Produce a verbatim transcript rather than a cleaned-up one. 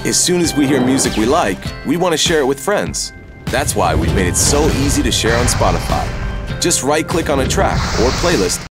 As soon as we hear music we like, we want to share it with friends. That's why we've made it so easy to share on Spotify. Just right-click on a track or playlist